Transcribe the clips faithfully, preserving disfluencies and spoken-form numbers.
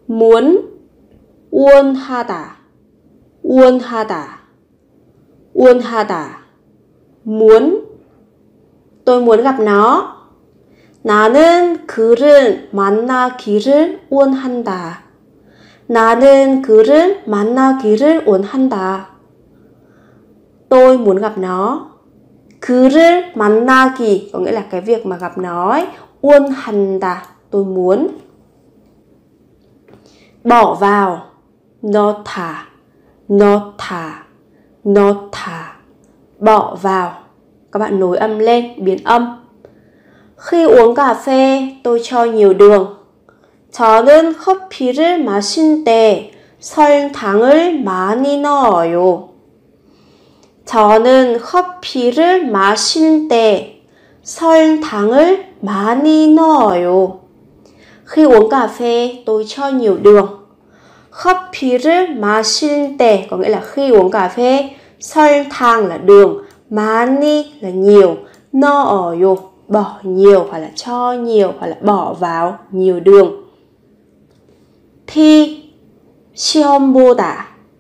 muốn, 원하다, 원하다, 원하다, muốn, tôi muốn gặp nó. 나는 그를 만나기를 원한다. 나는 그를 만나기를 원한다. Tôi muốn gặp nó. 그를 만나기 có nghĩa là cái việc mà gặp nó ấy. 원한다, tôi muốn. Bỏ vào, 넣다, 넣다, 넣다. Bỏ vào. Các bạn nối âm lên, biến âm. Khi uống cà phê, tôi cho nhiều đường. 저는 커피를 마실 때 설탕을 많이 넣어요. 저는 커피를 마실 때 설탕을 많이 넣어요. Khi uống cà phê, tôi cho nhiều đường. 커피를 마실 때 có nghĩa là khi uống cà phê. 설탕 là đường. 많이 là nhiều. 넣어요 bỏ nhiều hoặc là cho nhiều hoặc là bỏ vào nhiều đường. thi 시험보다,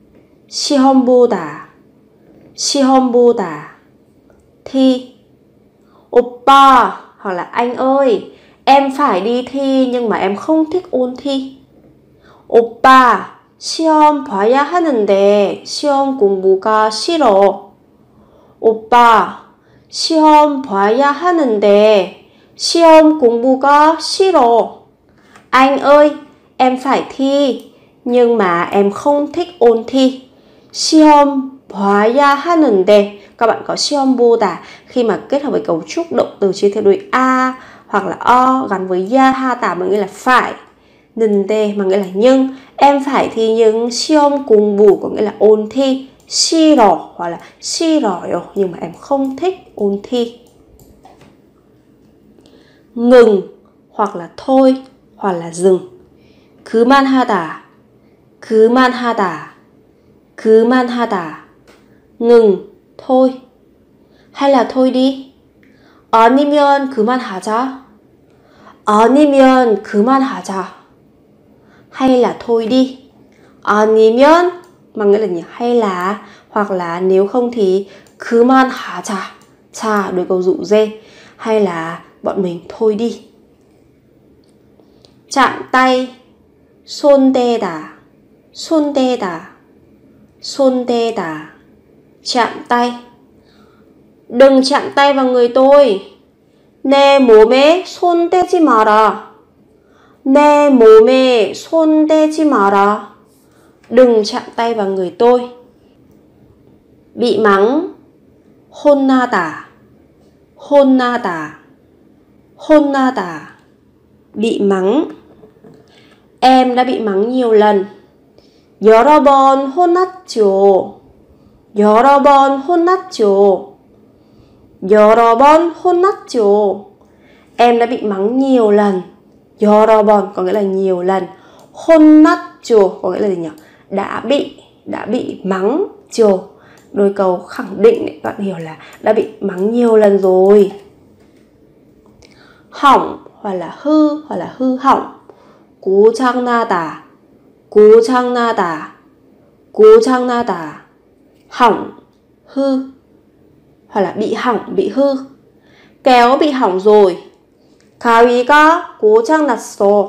시험보다, 시험보다. thi 오빠 hoặc là anh ơi, em phải đi thi nhưng mà em không thích ôn thi. 오빠 시험 봐야 하는데 시험 공부가 싫어. 오빠 시험 봐야 하는데 시험 공부가 싫어. Anh ơi, em phải thi nhưng mà em không thích ôn thi. 시험 봐야 하는데, các bạn có 시험 보다 khi mà kết hợp với cấu trúc động từ chia theo đuôi a hoặc là o gắn với ya ha tả mà nghĩa là phải. 는데 mà nghĩa là nhưng. Em phải thi nhưng 시험 공부 có nghĩa là ôn thi. 싫어 hoặc là 싫어요 nhưng mà em không thích ôn thi. Ngừng hoặc là thôi hoặc là dừng. 그만하다, 그만하다, 그만하다. Ngừng, thôi. Hay là thôi đi. 아니면 그만하자. 아니면 그만하자. Hay là thôi đi. 아니면 mà nghĩa là gì? Hay là hoặc là nếu không thì 그만하자. Cha đối câu dụ dê. Hay là bọn mình thôi đi. Chạm tay, 손대다, 손대다, 손대다. Chạm tay. Đừng chạm tay vào người tôi. 내 몸에 손대지 마라. 내 몸에 손대지 마라. Đừng chạm tay vào người tôi. Bị mắng, 혼나다, 혼나다, 혼나다. Bị mắng. Em đã bị mắng nhiều lần. 여러 번 혼났죠. 여러 번 혼났죠. 여러 번 혼났죠. Em đã bị mắng nhiều lần. 여러 번 có nghĩa là nhiều lần. 혼났죠 có nghĩa là gì nhỉ? Đã bị, đã bị mắng. 죠 đôi câu khẳng định đấy, các bạn hiểu là đã bị mắng nhiều lần rồi. Hỏng hoặc là hư hoặc là hư hỏng. 고장나다, 고장나다, 고장나다. Hỏng, hư hoặc là bị hỏng, bị hư. Kéo bị hỏng rồi. 가위가 고장났어.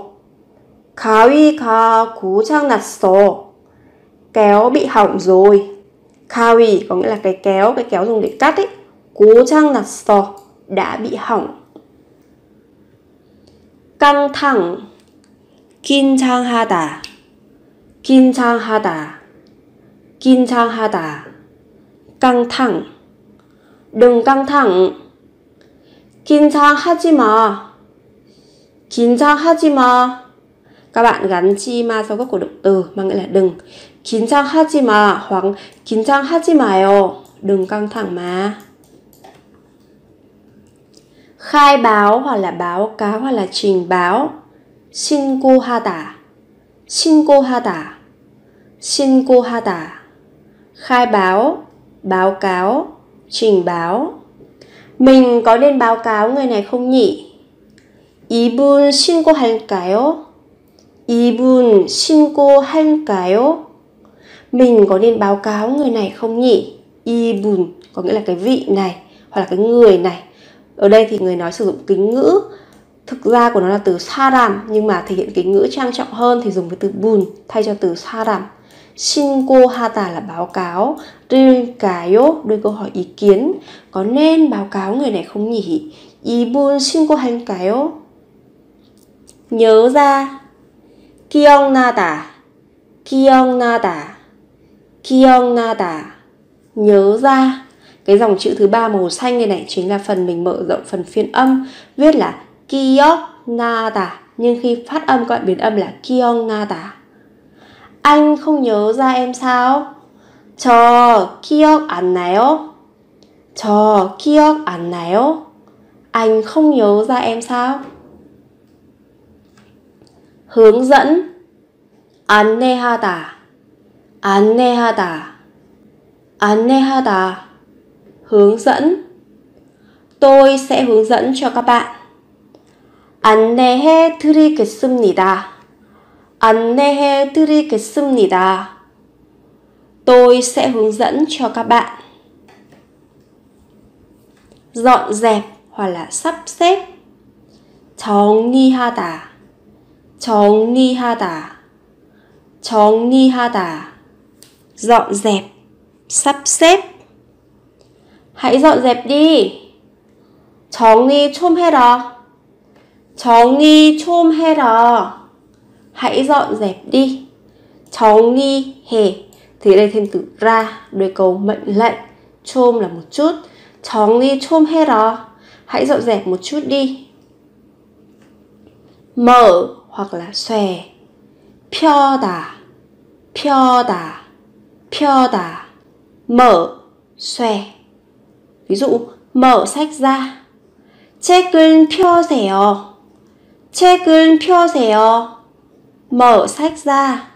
가위가 고장났어. Kéo bị hỏng rồi. 가위 có nghĩa là cái kéo, cái kéo dùng để cắt ấy. 고장났어 đã bị hỏng. Căng thẳng. 긴장하다, 긴장하다, 긴장하다. Căng thẳng. Đừng căng thẳng. 긴장하지 마. 긴장하지 마. Các bạn gắn chi ma sau các của động từ mà nghĩa là đừng. 긴장하지 마 hoặc 긴장하지 마요. Đừng căng thẳng mà. Khai báo hoặc là báo cáo hoặc là trình báo. 신고하다, 신고하다, 신고하다. Khai báo, báo cáo, trình báo. Mình có nên báo cáo người này không nhỉ? 이분 신고할까요? 이분 신고할까요? Mình có nên báo cáo người này không nhỉ? 이분 có nghĩa là cái vị này hoặc là cái người này. Ở đây thì người nói sử dụng kính ngữ. Thực ra của nó là từ 사람, nhưng mà thể hiện kính ngữ trang trọng hơn thì dùng với từ bùn thay cho từ 사람. 신고하다 là báo cáo. 릴까요? Đôi câu hỏi ý kiến. Có nên báo cáo người này không nhỉ? 이분 신고할까요? nhớ ra. 기억나다, 기억나다, 기억나다. nhớ ra. Cái dòng chữ thứ ba màu xanh này này chính là phần mình mở rộng phần phiên âm, viết là 기억나다, nhưng khi phát âm các bạn biến âm là 기억나다. Anh không nhớ ra em sao? 저 기억 안 나요? 저 기억 안 나요? Anh không nhớ ra em sao? hướng dẫn. 안내하다, 안내하다, 안내하다. hướng dẫn. Tôi sẽ hướng dẫn cho các bạn. 안내해 드리겠습니다. 안내해 드리겠습니다. Tôi sẽ hướng dẫn cho các bạn. dọn dẹp hoặc là sắp xếp. 정리하다, 정리하다, 정리하다. dọn dẹp, sắp xếp. hãy dọn dẹp đi. 정리 좀 해라. 정리 좀 해라. hãy dọn dẹp đi. 정리해 thì ở đây thêm từ ra, đôi câu mệnh lệnh. 좀 là một chút. 정리 좀 해라. hãy dọn dẹp một chút đi. mở hoặc là xòe. 펴다, 펴다, 펴다. mở, xòe. ví dụ mở sách ra. 책을 펴세요. 책을 펴세요. mở sách ra.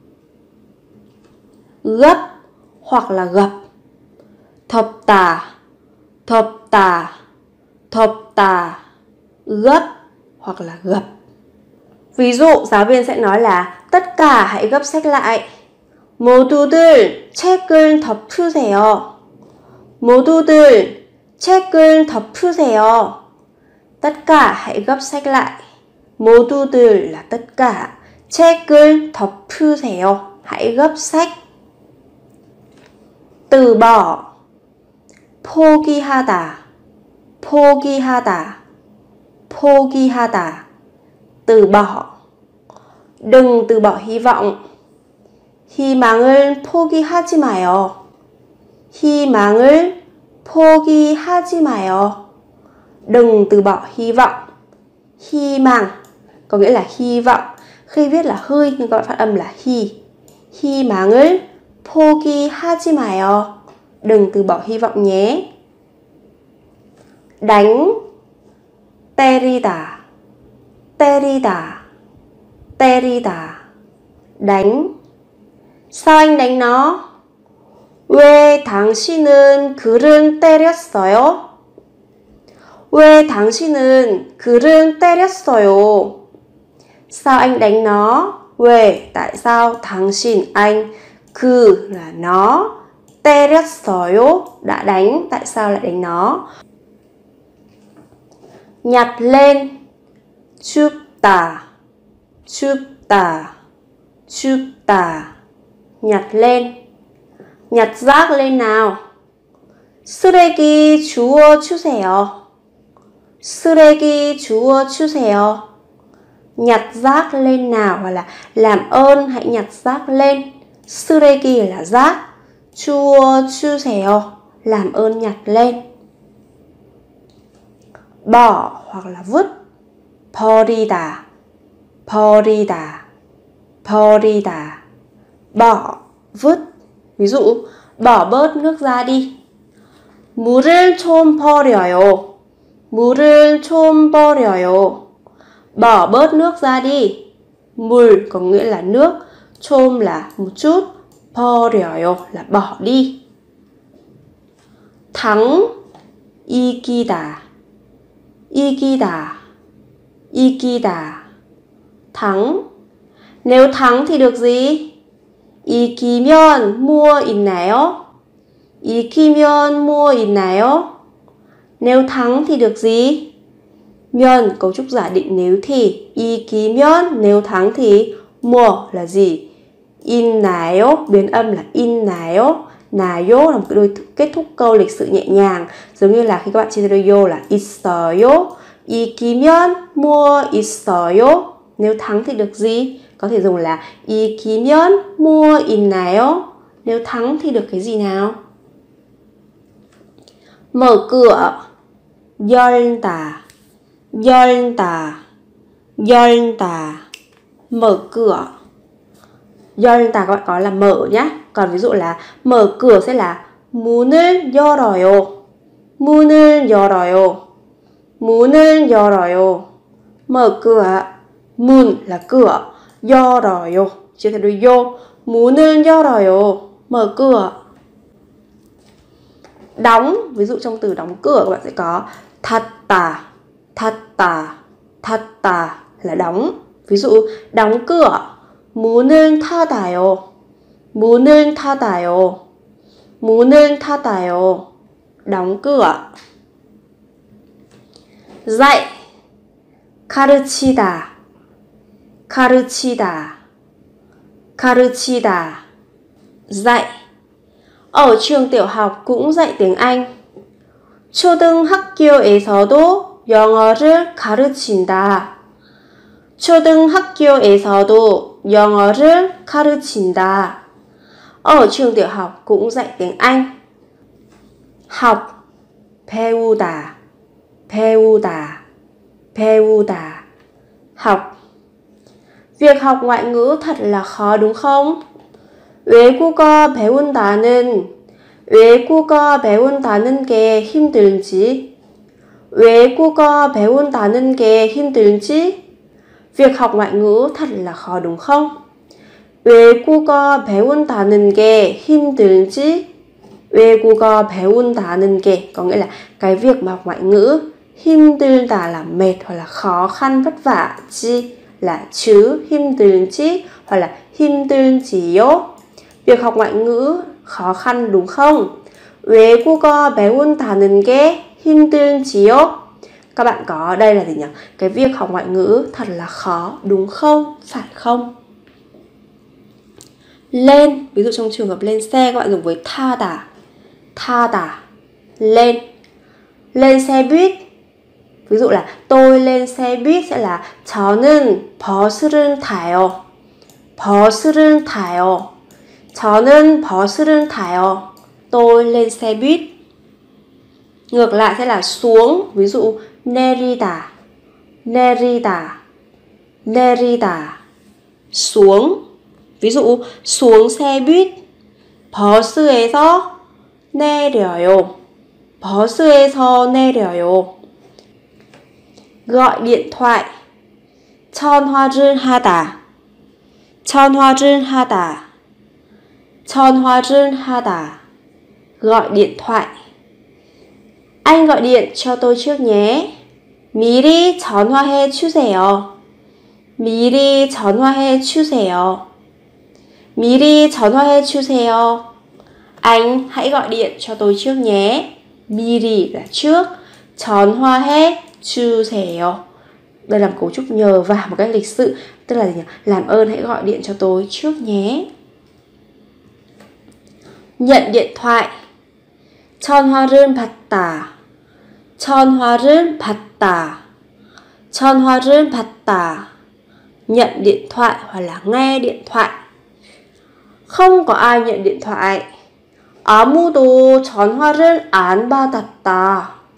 gấp hoặc là gập. 덮다, 덮다, 덮다. gấp hoặc là gập. Ví dụ giáo viên sẽ nói là tất cả hãy gấp sách lại. 모두들 책을 덮으세요. 모두들 책을 덮으세요. tất cả hãy gấp sách lại. 모두들 là tất cả. 책을 덮으세요. hãy gấp sách. từ bỏ. 포기하다, 포기하다, 포기하다. từ bỏ. đừng từ bỏ hy vọng. 희망을 포기하지 마요. 희망을 포기하지 마요. đừng từ bỏ hy vọng. 희망 có nghĩa là hy vọng. Khi viết là hơi nhưng các bạn phát âm là hi. 희망을 포기하지 마요. đừng từ bỏ hy vọng nhé. đánh. 때리다, 때리다, 때리다. đánh. sao anh đánh nó? 왜 당신은 그를 때렸어요? 왜 당신은 그를 때렸어요? sao anh đánh nó? 왜 tại sao? 당신 anh. 그 là nó. 때렸어요 đã đánh. tại sao lại đánh nó? nhặt lên. 줍다, 줍다, 줍다. nhặt lên. nhặt rác lên nào. 쓰레기 주워 주세요. 쓰레기 주워 주세요. nhặt rác lên nào hoặc là làm ơn hãy nhặt rác lên. 쓰레기 là rác. 주워 주세요 làm ơn nhặt lên. bỏ hoặc là vứt. 버리다, 버리다, 버리다. bỏ, vứt. ví dụ bỏ bớt nước ra đi. 물을 좀 버려요. 물을 좀 버려요. bỏ bớt nước ra đi. 물 có nghĩa là nước. 좀 là một chút. 버려요 là bỏ đi. thắng. 이기다, 이기다, 이기다. thắng. Nếu thắng thì được gì? 이기면 뭐 있나요? 이기면 뭐 있나요? Nếu thắng thì được gì? Mion cấu trúc giả định nếu thì, 이기면 nếu thắng thì, 뭐 là gì? 있나요 biến âm là 있나요. 나요 là một cái đôi kết thúc câu lịch sự nhẹ nhàng, giống như là khi các bạn chia đôi yo là 있어요. 이기면 뭐 있어요? Nếu thắng thì được gì? Có thể dùng là 이기면 뭐 있나요? Nếu thắng thì được cái gì nào? Mở cửa, 열다, 열다, 열다. Mở cửa. 열다 các bạn có là mở nhá. Còn ví dụ là mở cửa sẽ là 문을 열어요. 문을 열어요. 문을 열어요. Mở cửa. 문 là cửa, 열어요 chia thành đôi yo. 문을 열어요. Mở cửa. Đóng, ví dụ trong từ đóng cửa các bạn sẽ có 닫다, 닫다, 닫다 là đóng. Ví dụ đóng cửa, 문을 닫아요. 문을 닫아요. 문을 닫아요. Đóng cửa. Dạy, 가르치다, 가르치다, 가르치다. Dạy. Ở trường tiểu học cũng dạy tiếng Anh. 초등학교에서도 영어를 가르친다. 초등학교에서도 영어를 가르친다. Ở trường tiểu học cũng dạy tiếng Anh. Học, 배우다, 배우다, 배우다. Học. Việc học ngoại ngữ thật là khó đúng không? 외국어 배운다는 외국어 배운다는 게 힘들지? 외국어 배운다는 게 힘들지? Việc học ngoại ngữ thật là khó đúng không? 외국어 배운다는 게 힘들지? 외국어 배운다는 게 có nghĩa là cái việc mà học ngoại ngữ. 힘들다 là mệt hoặc là khó khăn vất vả. Chi là chứ, 힘들지 hoặc là 힘들지요. Việc học ngoại ngữ khó khăn đúng không? 외국어 배운다는 게 힘들지요? Các bạn có ở đây là gì nhỉ? Cái việc học ngoại ngữ thật là khó đúng không? Phải không? Lên, ví dụ trong trường hợp lên xe các bạn dùng với 타다, 타다, lên. Lên xe buýt, ví dụ là tôi lên xe buýt sẽ là 저는 버스를 타요. 버스를 타요. 저는 버스를 타요. Tôi lên xe buýt. Ngược lại sẽ là xuống, ví dụ 내리다, 내리다, 내리다. Xuống. Ví dụ xuống xe buýt. 버스에서 내려요. 버스에서 내려요. Gọi điện thoại. 전화를 하다. 전화를 하다. 전화를 하다. Gọi điện thoại. Anh gọi điện cho tôi trước nhé. 미리 전화해 주세요. 미리 전화해 주세요. 미리 전화해 주세요. Anh hãy gọi điện cho tôi trước nhé. 미리 là trước, 전화해 주세요. Đây là một cấu trúc nhờ vả một cách lịch sự, tức là gì nhỉ? Làm ơn hãy gọi điện cho tôi trước nhé. Nhận điện thoại. 전화를 받다. 전화를 받다. 전화를 받다. Nhận điện thoại hoặc là nghe điện thoại. Không có ai nhận điện thoại. 아무도 전화를 안 받았다.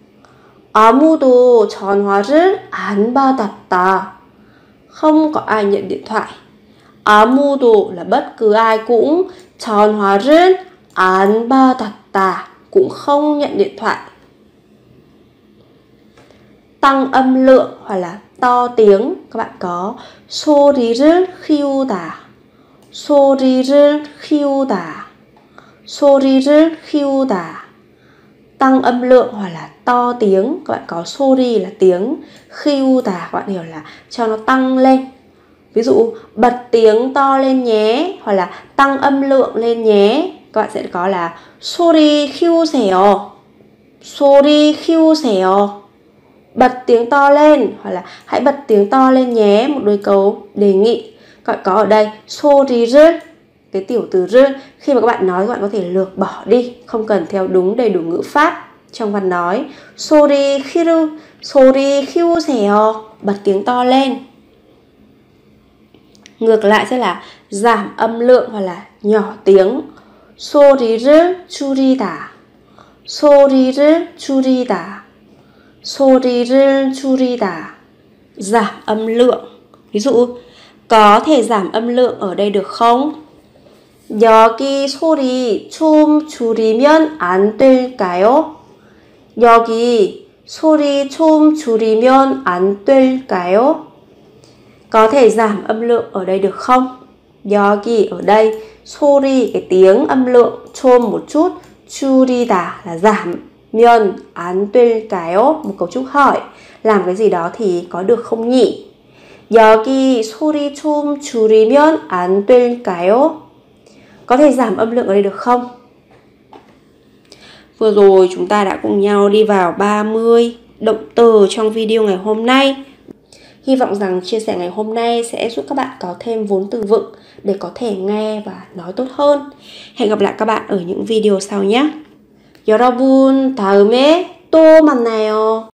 아무도 전화를 안 받았다. Không có ai nhận điện thoại. 아무도 là bất cứ ai cũng. 전화를 안 받았다 cũng không nhận điện thoại. Tăng âm lượng hoặc là to tiếng, các bạn có 소리를 키우다. 소리를 키우다. 소리를 키우다. Tăng âm lượng hoặc là to tiếng, các bạn có 소리 là tiếng, 키우다 các bạn hiểu là cho nó tăng lên. Ví dụ bật tiếng to lên nhé, hoặc là tăng âm lượng lên nhé. Các bạn sẽ có là 소리 키우세요. 소리 키우세요. Bật tiếng to lên, hoặc là hãy bật tiếng to lên nhé, một đôi câu đề nghị. Các bạn có ở đây 소리를, cái tiểu từ rư, khi mà các bạn nói các bạn có thể lược bỏ đi, không cần theo đúng đầy đủ ngữ pháp trong văn nói. 소리 키우, 소리 키우세요. Bật tiếng to lên. Ngược lại sẽ là giảm âm lượng hoặc là nhỏ tiếng. 소리를 줄이다. 소리를 줄이다. 소리를 줄이다. Giảm âm lượng. Ví dụ có thể giảm âm lượng ở đây được không? 여기 소리 좀 줄이면 안 될까요? 여기 소리 좀 줄이면 안 될까요? Có thể giảm âm lượng ở đây được không? 여기 ở đây, 소리 cái tiếng âm lượng, 좀 một chút, 줄이다 là giảm, 면 안 될까요? Một cấu trúc hỏi, làm cái gì đó thì có được không nhỉ? 여기 소리 좀 줄이면 안 될까요? Có thể giảm âm lượng ở đây được không? Vừa rồi chúng ta đã cùng nhau đi vào ba mươi động từ trong video ngày hôm nay. Hy vọng rằng chia sẻ ngày hôm nay sẽ giúp các bạn có thêm vốn từ vựng để có thể nghe và nói tốt hơn. Hẹn gặp lại các bạn ở những video sau nhé. 여러분, 다음에 또 만나요.